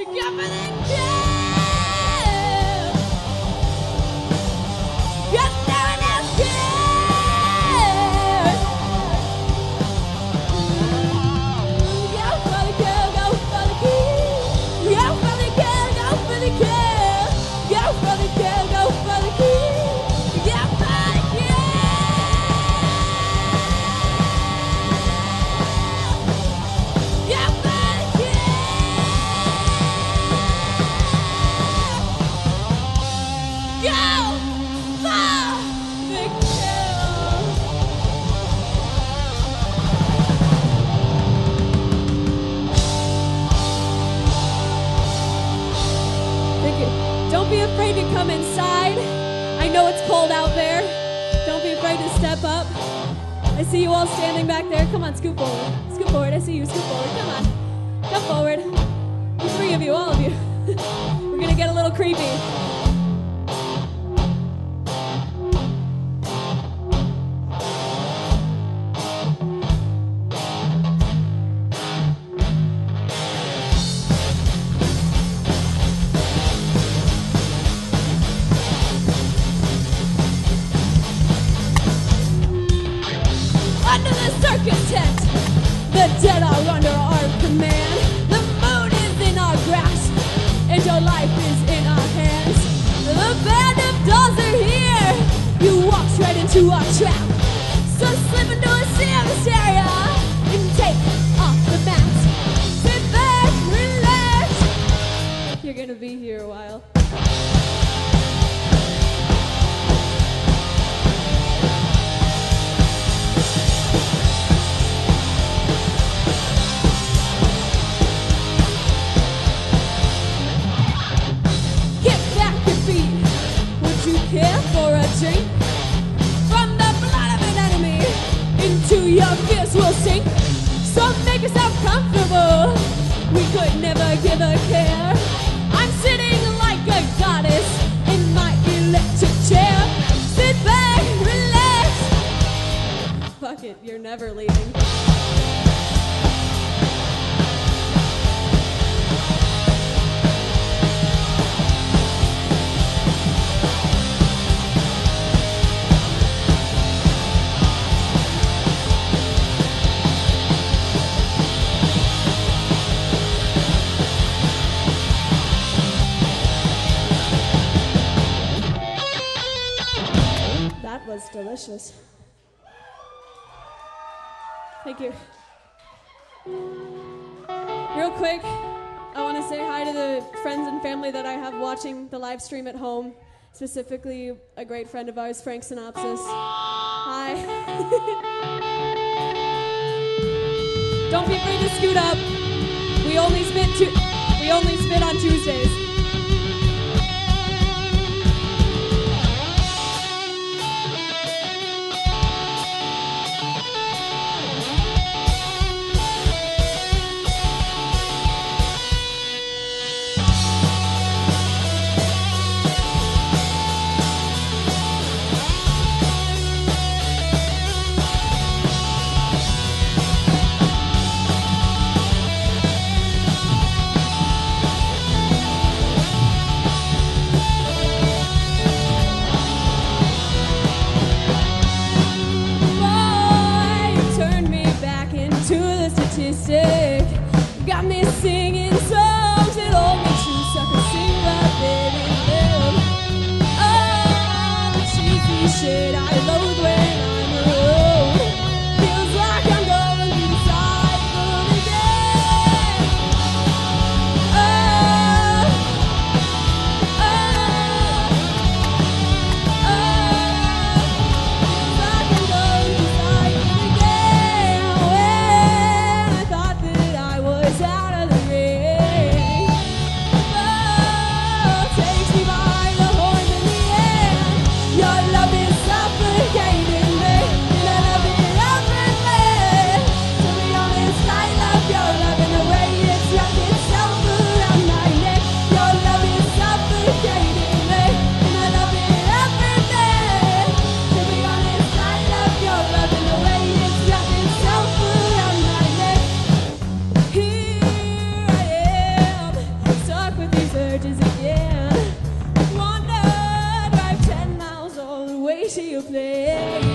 Don't be afraid to come inside. I know it's cold out there. Don't be afraid to step up. I see you all standing back there. Come on, scoot forward. Scoot forward. I see you. Scoot forward. Come on. Come forward. The three of you, all of you. We're going to get a little creepy. The dead are under our command. The moon is in our grasp, and your life is in our hands. The band of dolls are here. You walked right into our trap. So slip into a sea of hysteria and take off the mask. Sit back, relax. You're gonna be here a while. Here for a drink from the blood of an enemy. Into your fears we'll sink. So make yourself comfortable. We could never give a care. I'm sitting like a goddess in my electric chair. Sit back, relax. Fuck it, you're never leaving. That was delicious. Thank you. Real quick, I want to say hi to the friends and family that I have watching the live stream at home, specifically a great friend of ours, Frank Synopsis. Hi. Don't be afraid to scoot up. We only spit on Tuesdays. she plays.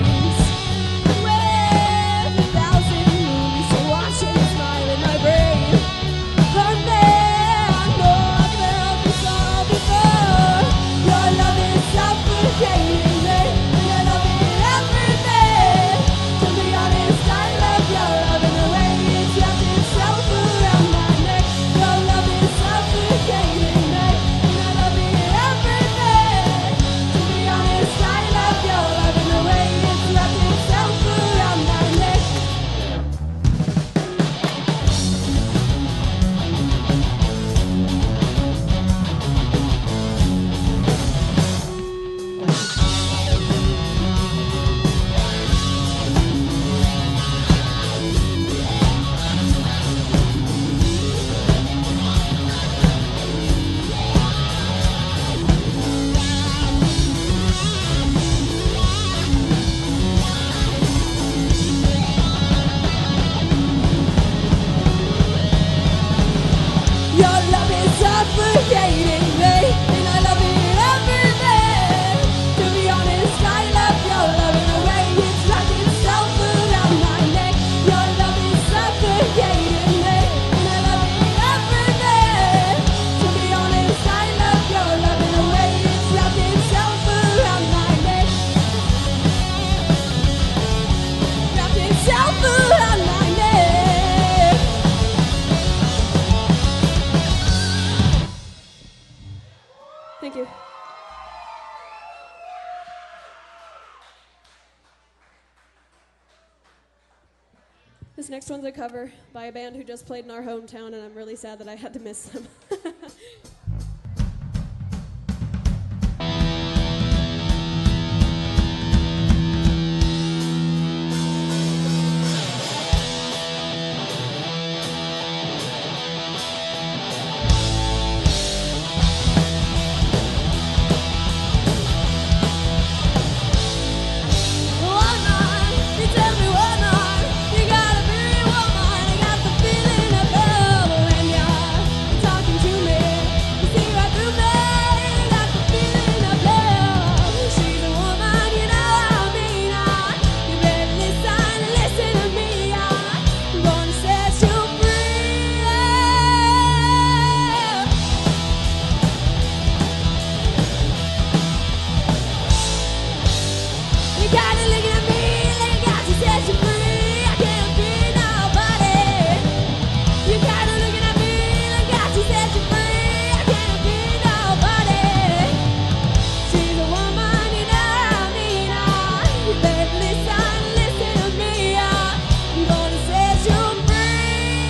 With 1,000 movies to watch and smile in my brain. Her man, I know I've felt this all before. Your love is suffocating me, and I love it every day. To be honest, I love your love and the way it's wrapped itself around my neck. Your love is suffocating me, and I love it every day. To be honest, I love your love and the way it's wrapped itself around my neck. Your love is suffocating me, and I love it every day. To be honest, I love your love and the way it's wrapped itself around my neck. Your love is suffocating me, and I love it every day. To be honest, I love your love and the way it's wrapped itself around my neck. Wrapped itself around my neck. Thank you. This next one's a cover by a band who just played in our hometown, and I'm really sad that I had to miss them. Woman, you tell me, woman, you gotta be woman. I got the feeling of love when you're talking to me. You see right through me. I got the feeling of love. She's a woman, you know I mean. You better listen to me. I'm gonna set you free. You gotta look at me like I got to set you free. I can't be nobody. You gotta look at me like I got to set you free. I can't be nobody. She's a woman, you know I mean. You better listen to me. I'm gonna set you free.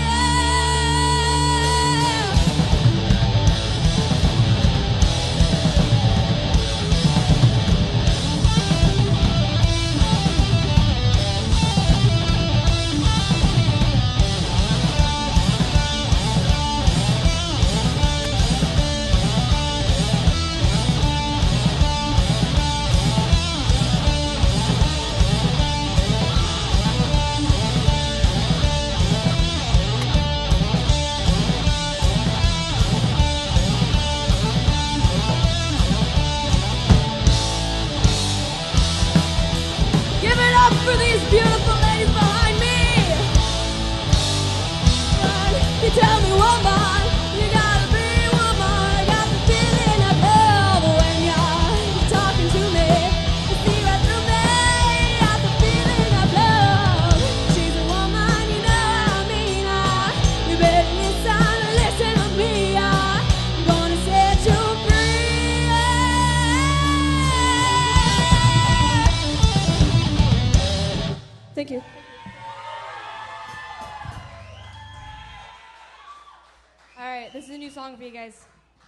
Give it up for these beautiful ladies behind me. You tell me, woman, you gotta be woman. I got the feeling of love when you're talking to me. You see right through me. I got the feeling of love. She's a woman, you know I mean. You better listen to me. I'm gonna set you free. Thank you. All right, this is a new song for you guys.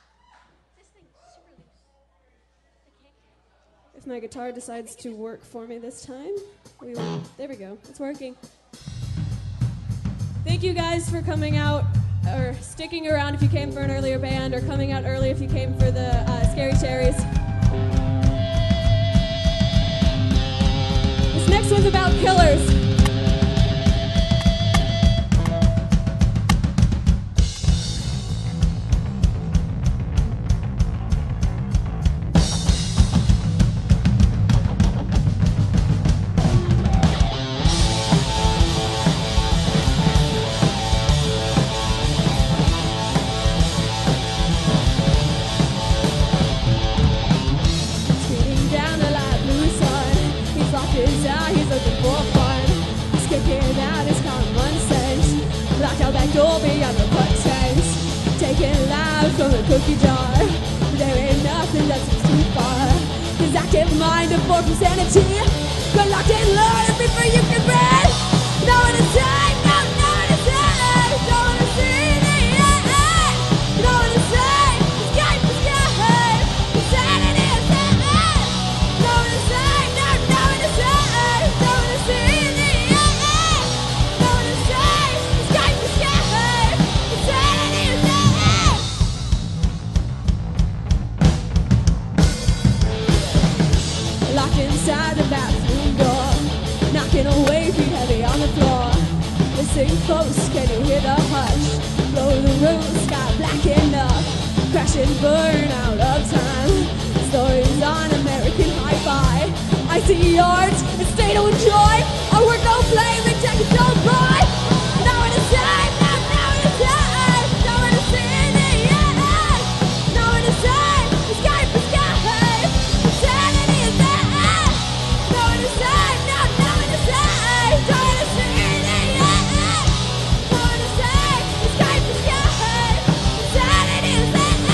If my guitar decides to work for me this time, we will. There we go. It's working. Thank you guys for coming out, or sticking around if you came for an earlier band, or coming out early if you came for the Scary Cherries. This next one's about killers. looking for fun. He's kicking out his common sense. Locked out that door beyond the curtains. Taking lives from the cookie jar. There ain't nothing that seems too far. His active mind and form from sanity. You're locked in Lord before you can breathe. No one to say, no one to say. No one to see the end. No one to say, escape, escape. Insanity is the end. No one to say, no one to say. No one to see the end. No one to say, escape, escape. Insanity is the end. Locked inside the bathroom door, knocking away, feet heavy on the floor. Listen close, can you hear the hush? Blow the room, sky black enough. Crash and burn out of time. Stories on American Hi-Fi. I see art and stay to enjoy. Our work don't play, we take it don't buy. No one to say, no one to say. No one to see the end. No one to say, escape, escape. Insanity is the end. No one to say, no one to say. No one to see the end. No one to say, escape, escape. Insanity is the end.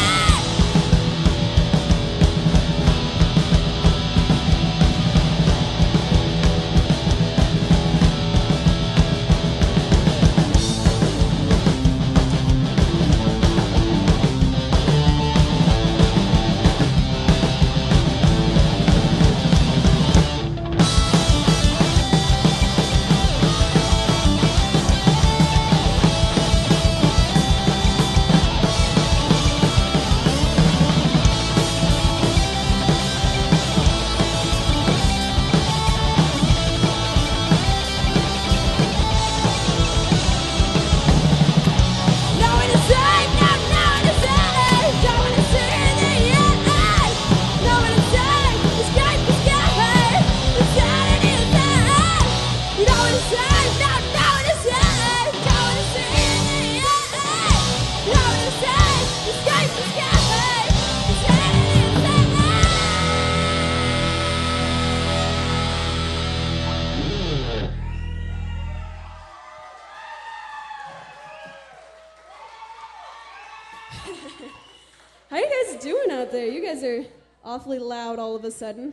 How you guys doing out there? You guys are awfully loud all of a sudden.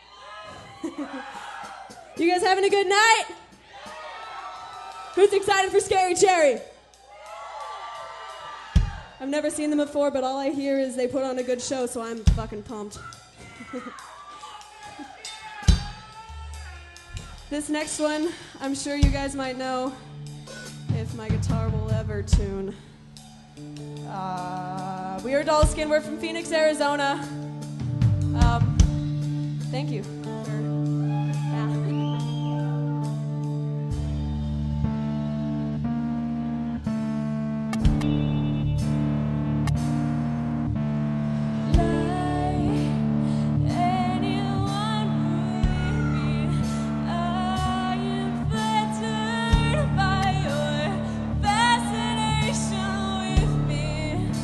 You guys having a good night? Who's excited for Scary Cherry? I've never seen them before, but all I hear is they put on a good show, so I'm fucking pumped. This next one, I'm sure you guys might know if my guitar will ever tune. We are Doll Skin. We're from Phoenix, Arizona. Thank you.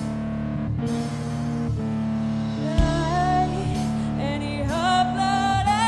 Any hope that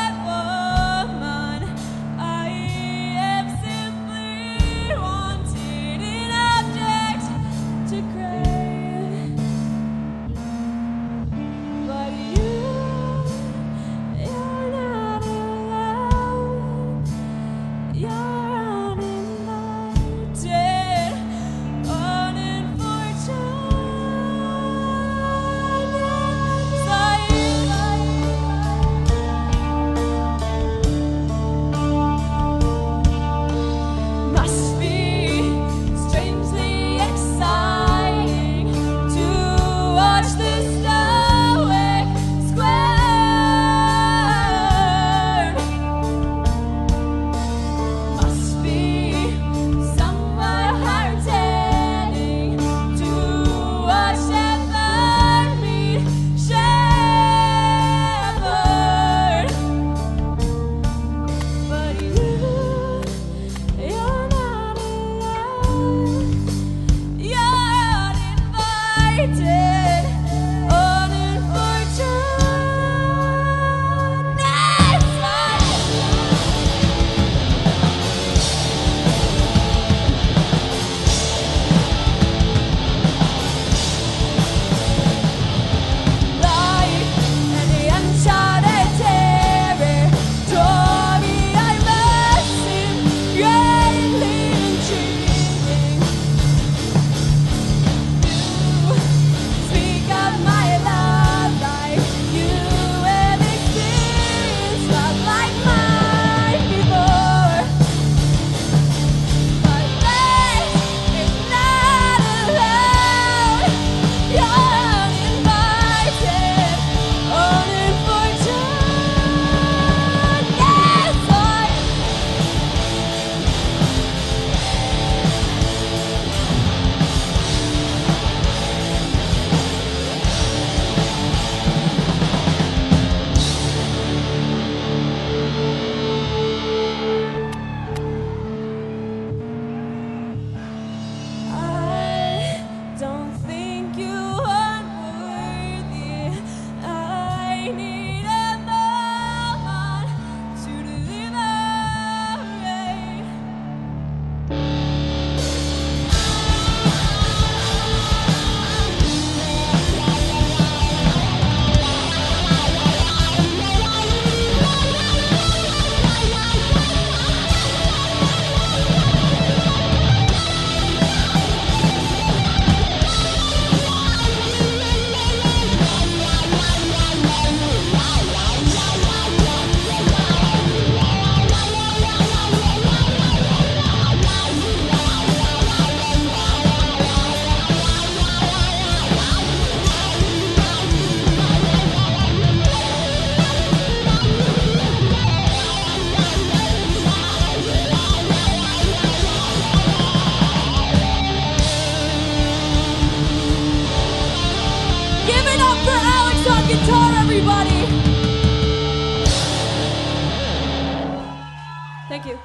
Thank you.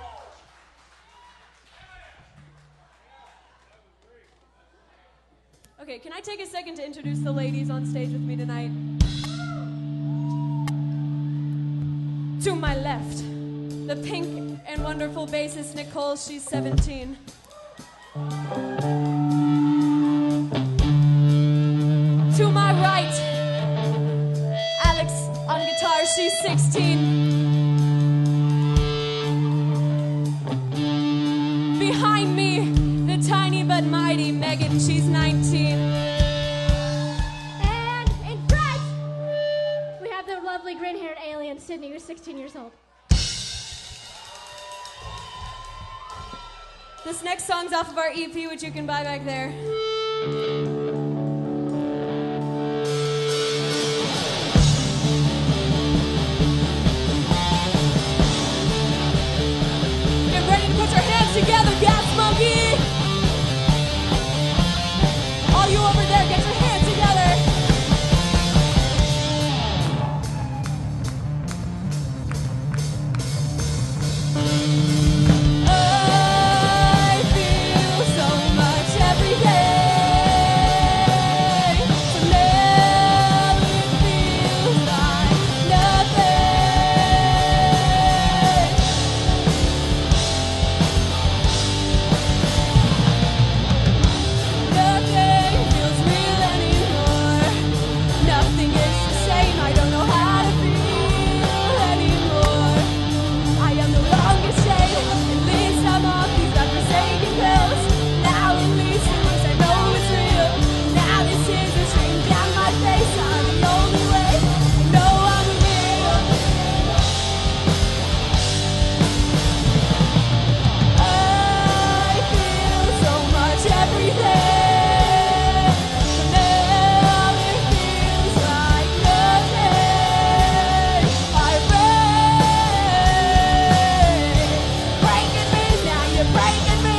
Okay, can I take a second to introduce the ladies on stage with me tonight? To my left, the pink and wonderful bassist Nicole, she's 17. To my right, Alex on guitar, she's 16. Behind me, the tiny but mighty Megan, she's 19. And in front, we have the lovely green-haired alien, Sydney, who's 16 years old. This next song's off of our EP, which you can buy back there. Get ready to put your hands together, Gas Monkey! All you over there, get your hands together! I feel so much every day. So now it feels like nothing. Nothing feels real anymore. Nothing is the same. I don't know how to feel anymore. I am no longer safe. At least I'm off these godforsaken pills. Now at least I know it's real. Now this is a stream down my face. I'm the only way. I know I'm real. I feel so much everything. Now it feels like nothing. I break, breaking me. Now you're breaking me.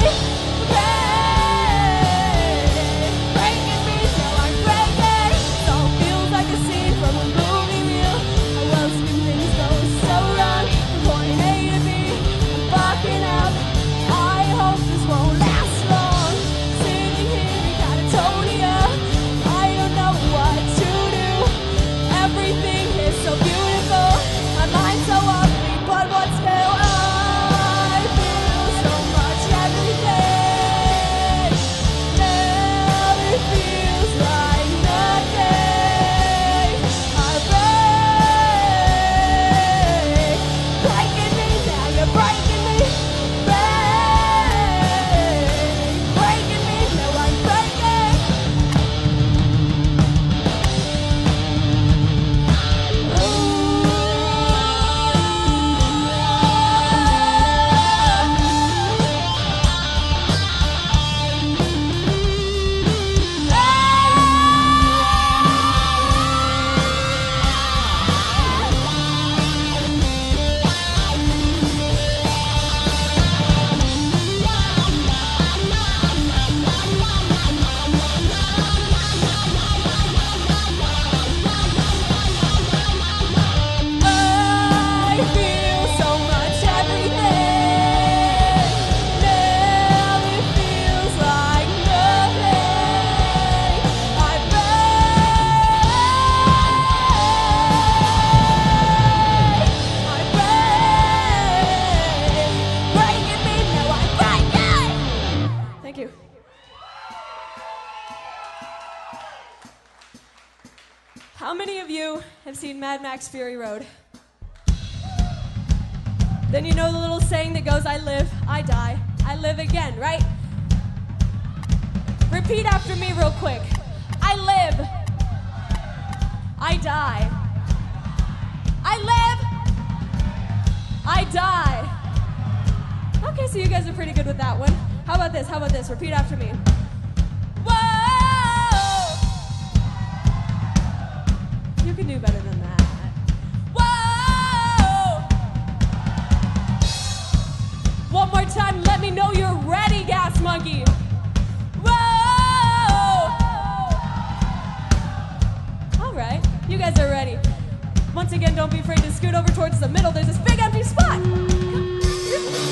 Breaking me. Now I'm breaking. It all feels like a scene from a movie reel. How else can things go so wrong? From point A to B, I'm fucking up. I hope this won't last long. Sitting here in catatonia, I don't know what to do. Everything is so beautiful, my mind's so ugly, but what still? I feel so much everything. Now it feels like nothing. I break, breaking me. Now you're breaking me. Breaking me. Now I'm breaking. I feel so much everything. Now it feels like nothing. I break, breaking me. Now I'm breaking. Thank you. How many of you have seen Mad Max Fury Road? Then you know the little saying that goes, I live, I die, I live again, right? Repeat after me real quick. I live, I die. I live, I die. Okay, so you guys are pretty good with that one. How about this? How about this? Repeat after me. Whoa! You can do better than that. Whoa! One more time, let me know you're ready, Gas Monkey. Whoa! All right, you guys are ready. Once again, don't be afraid to scoot over towards the middle. There's this big empty spot.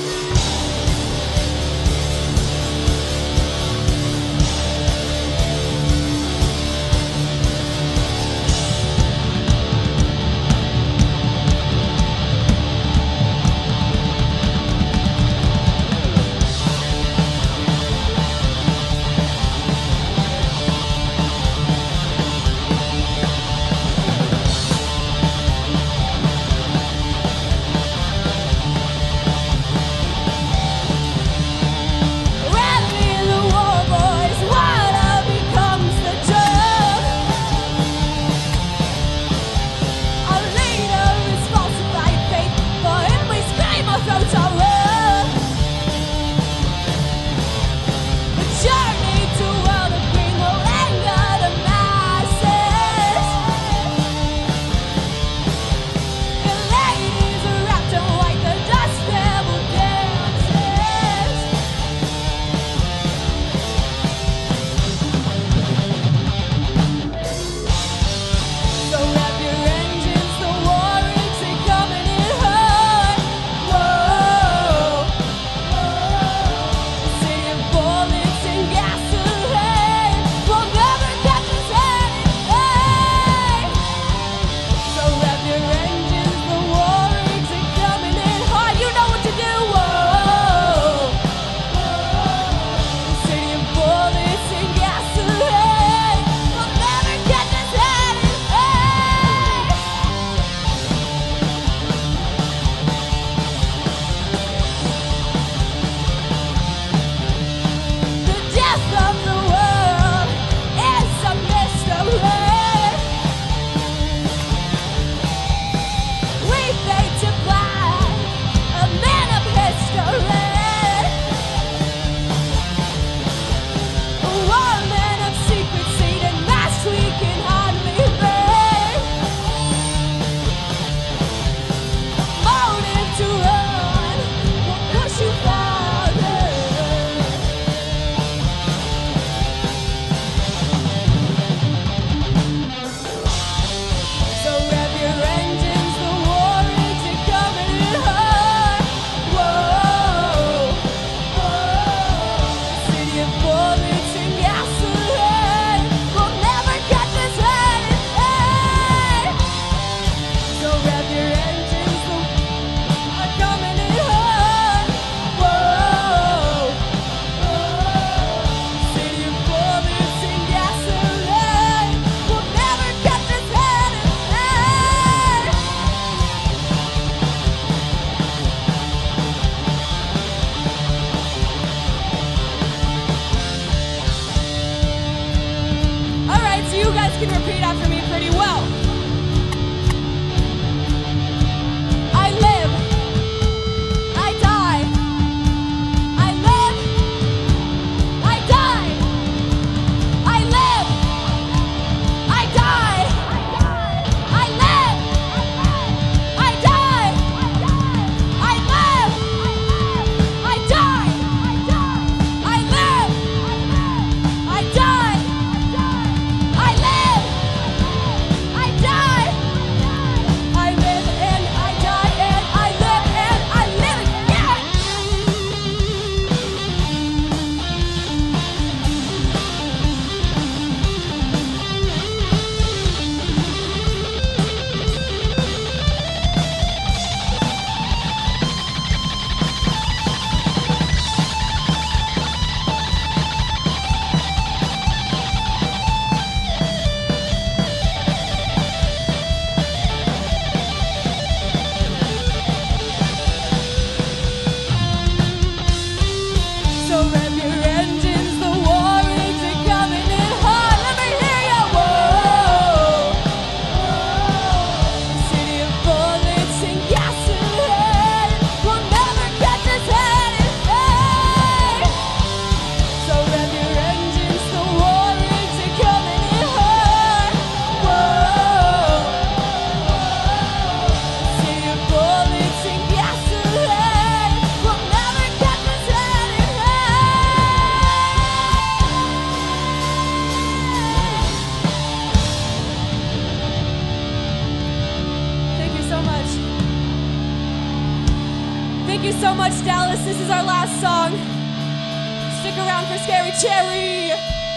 Thank you so much, Dallas. This is our last song. Stick around for Scary Cherry.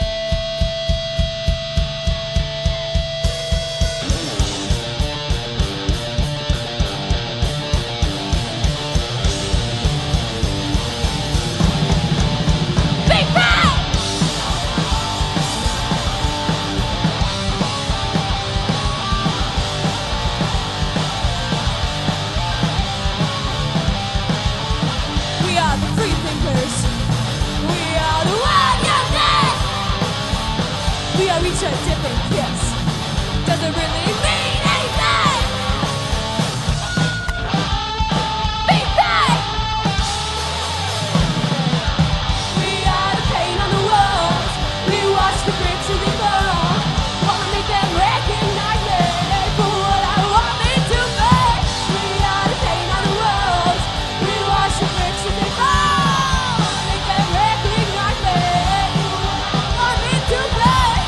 Reach a different kiss. Doesn't really mean anything. Be back. We are the paint on the walls. We watch the bricks as they fall. Wanna make them recognize me for what I want me to be. We are the paint on the walls. We watch the bricks as they fall. Wanna make them recognize me for what I want me to be.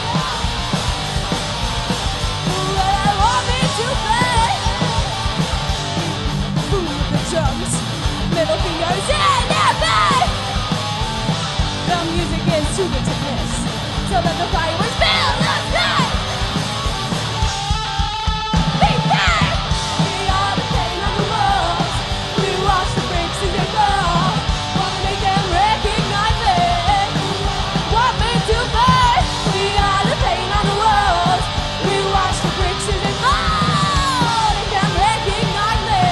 Middle fingers in their bed. The music is too good to miss, so that the fireworks fill the sky. Be back. We are the paint on the walls. We watch the bricks as they fall. Wanna make them recognize me. Want me to be. We are the paint on the walls. We watch the bricks as they fall. Make them recognize me.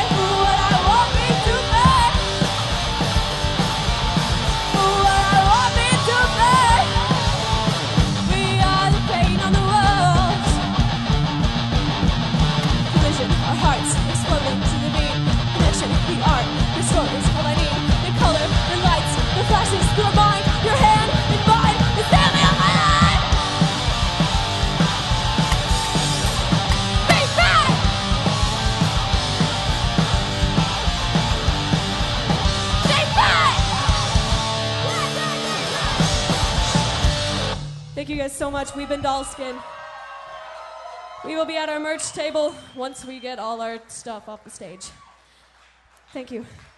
Our hearts exploding to the beat. Connection, the art, the stories, all I need. The color, the lights, the flashes, your mind, your hand, and mine. The family of my life. Be back. Be back. Thank you guys so much. We've been Dollskin. We will be at our merch table once we get all our stuff off the stage. Thank you.